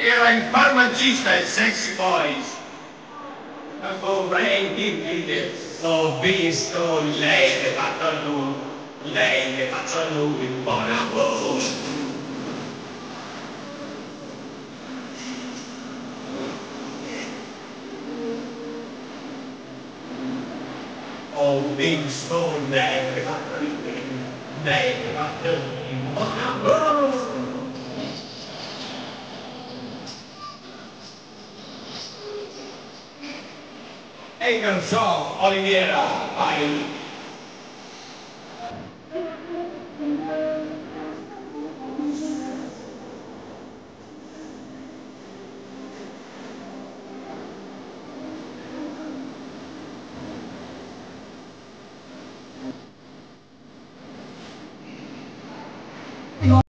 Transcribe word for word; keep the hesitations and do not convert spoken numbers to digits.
era il farmacista e sexy boys. Ma vorrei dirgli, ho visto lei che fatto a lui, lei che faccio a lui, buon lavoro. Ho visto lei che fatto a lui, lei che fatto a lui, buon lavoro. E non so, Oliviera, vai.